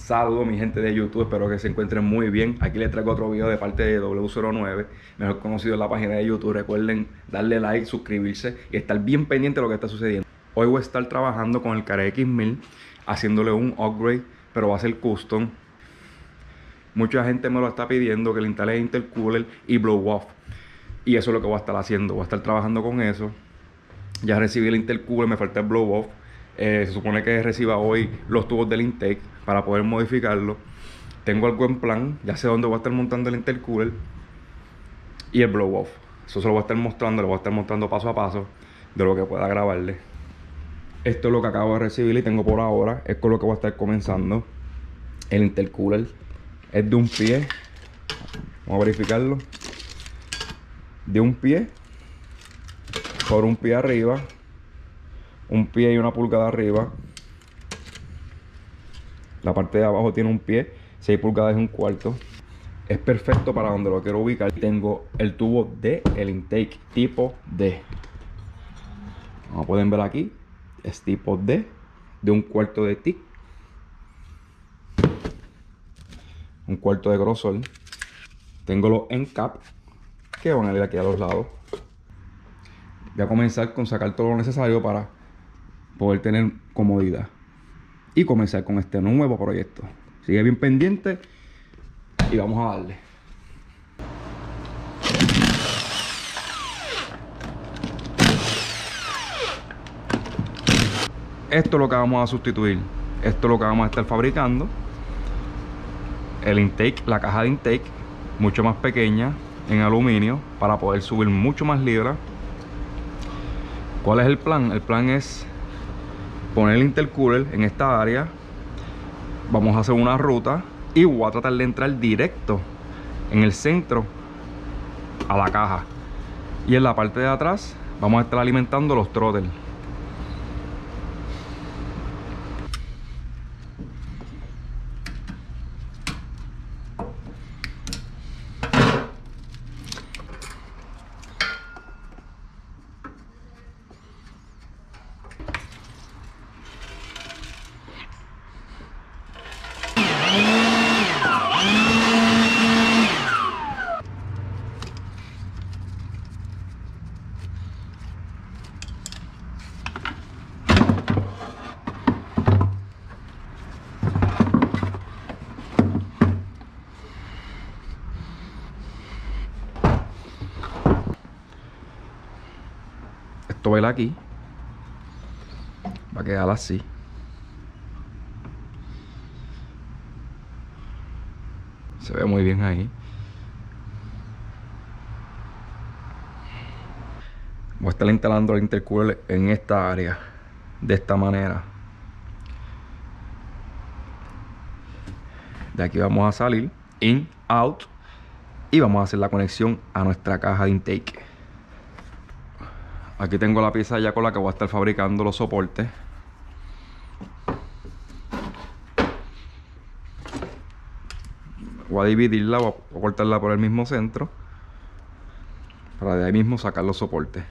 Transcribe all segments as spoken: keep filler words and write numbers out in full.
Saludos mi gente de YouTube, espero que se encuentren muy bien. Aquí les traigo otro video de parte de W cero nueve, mejor conocido en la página de YouTube. Recuerden darle like, suscribirse y estar bien pendiente de lo que está sucediendo. Hoy voy a estar trabajando con el K X mil, haciéndole un upgrade, pero va a ser custom. Mucha gente me lo está pidiendo que le instale intercooler y blow off, y eso es lo que voy a estar haciendo. Voy a estar trabajando con eso. Ya recibí el intercooler, me falta el blow off. Eh, se supone que reciba hoy los tubos del intake para poder modificarlo. Tengo algo en plan, ya sé dónde voy a estar montando el intercooler y el blow off. Eso se lo voy a estar mostrando, lo voy a estar mostrando paso a paso de lo que pueda grabarle. Esto es lo que acabo de recibir y tengo por ahora. Es con lo que voy a estar comenzando. El intercooler es de un pie. Vamos a verificarlo. De un pie por un pie arriba. Un pie y una pulgada arriba. La parte de abajo tiene un pie, seis pulgadas y un cuarto. Es perfecto para donde lo quiero ubicar. Tengo el tubo de el intake tipo D. Como pueden ver aquí, es tipo D, de un cuarto de tic, un cuarto de grosor. Tengo los end cap que van a ir aquí a los lados. Voy a comenzar con sacar todo lo necesario para poder tener comodidad y comenzar con este nuevo proyecto. Sigue bien pendiente y vamos a darle. Esto es lo que vamos a sustituir. Esto es lo que vamos a estar fabricando. El intake, la caja de intake, mucho más pequeña, en aluminio, para poder subir mucho más libras. ¿Cuál es el plan? El plan es poner el intercooler en esta área. Vamos a hacer una ruta y voy a tratar de entrar directo en el centro a la caja, y en la parte de atrás vamos a estar alimentando los throttles. Esto va a ir aquí, va a quedar así. Se ve muy bien ahí. Voy a estar instalando el intercooler en esta área, de esta manera. De aquí vamos a salir, in, out, y vamos a hacer la conexión a nuestra caja de intake. Aquí tengo la pieza ya con la que voy a estar fabricando los soportes. Voy a dividirla, voy a cortarla por el mismo centro, para de ahí mismo sacar los soportes.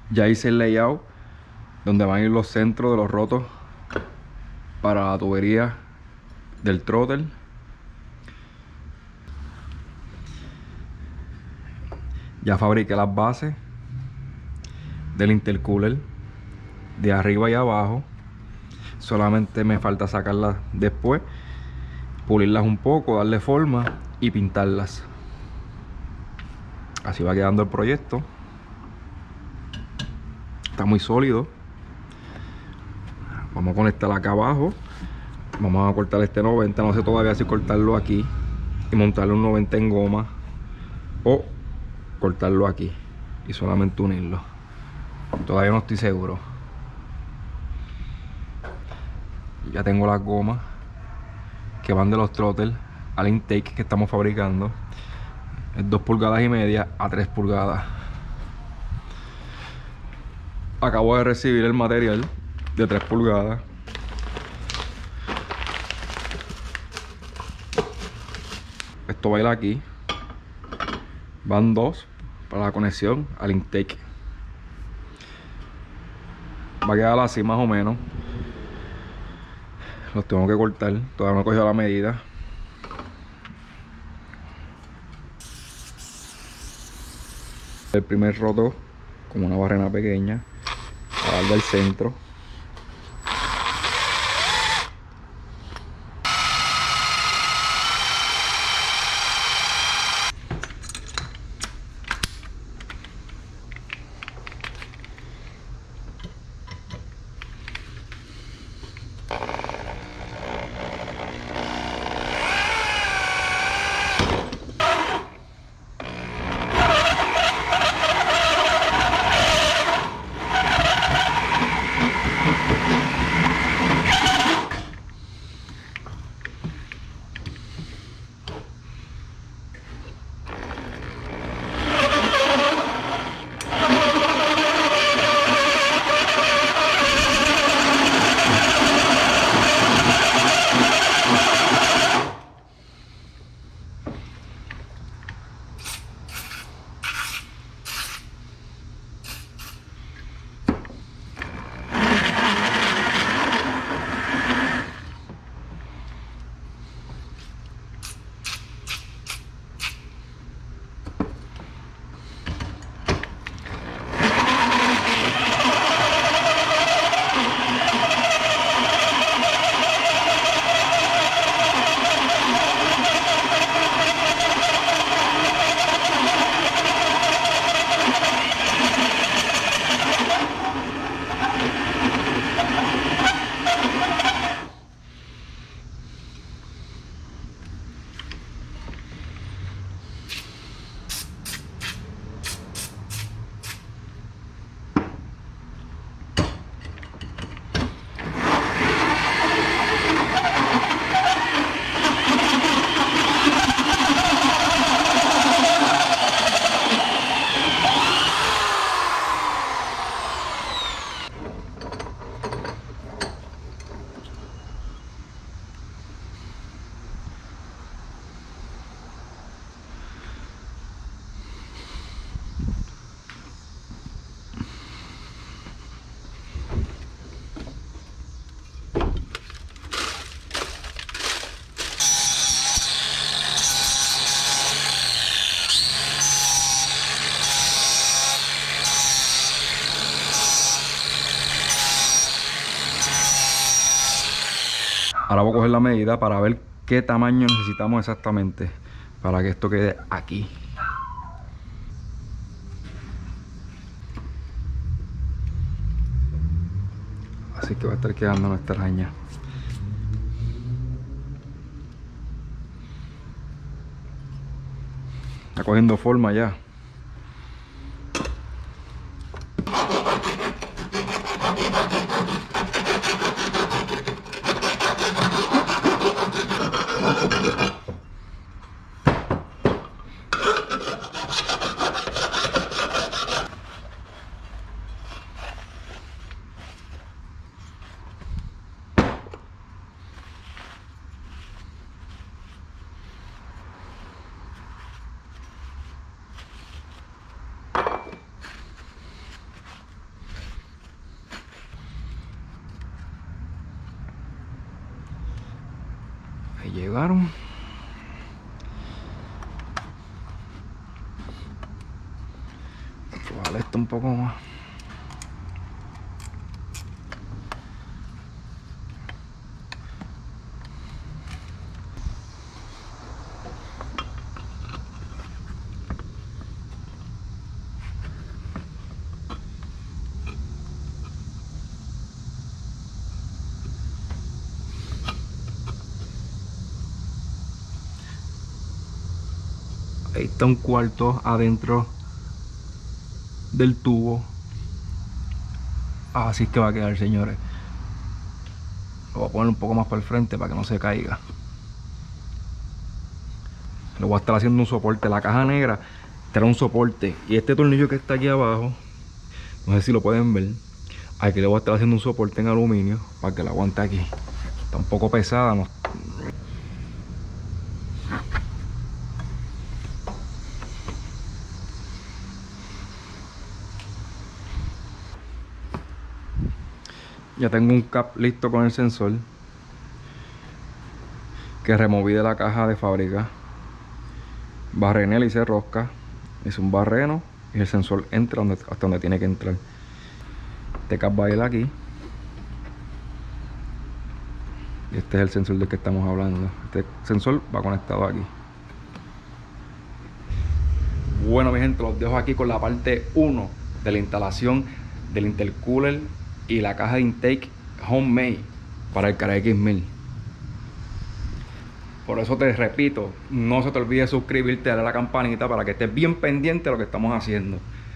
Ya hice el layout donde van a ir los centros de los rotos para la tubería del throttle. Ya fabriqué las bases del intercooler de arriba y abajo. Solamente me falta sacarlas después, pulirlas un poco, darle forma y pintarlas. Así va quedando el proyecto. Está muy sólido. Vamos a conectar acá abajo. Vamos a cortar este noventa. No sé todavía si cortarlo aquí y montarle un noventa en goma, o cortarlo aquí y solamente unirlo. Todavía no estoy seguro. Ya tengo las gomas que van de los throttles al intake que estamos fabricando. Es dos pulgadas y media a tres pulgadas. Acabo de recibir el material de tres pulgadas. Esto va a ir aquí. Van dos para la conexión al intake. Va a quedar así más o menos. Los tengo que cortar. Todavía no he cogido la medida. El primer roto como una barrena pequeña para darle al centro. Ahora voy a coger la medida para ver qué tamaño necesitamos exactamente para que esto quede aquí. Así que va a estar quedando nuestra araña. Está cogiendo forma ya. Ahí llegaron. Vale, esto un poco más. Ahí está un cuarto adentro del tubo. Así es que va a quedar, señores. Lo voy a poner un poco más para el frente para que no se caiga. Le voy a estar haciendo un soporte. La caja negra trae un soporte. Y este tornillo que está aquí abajo, no sé si lo pueden ver, aquí le voy a estar haciendo un soporte en aluminio para que la aguante aquí. Está un poco pesada, ¿no? Ya tengo un cap listo con el sensor que removí de la caja de fábrica. Barrené, le hice rosca, hice un barreno y el sensor entra donde, hasta donde tiene que entrar. Este cap va a ir aquí. Y este es el sensor del que estamos hablando. Este sensor va conectado aquí. Bueno, mi gente, los dejo aquí con la parte uno de la instalación del intercooler y la caja de intake homemade para el K R X mil. Por eso te repito, no se te olvide suscribirte, darle a la campanita para que estés bien pendiente de lo que estamos haciendo.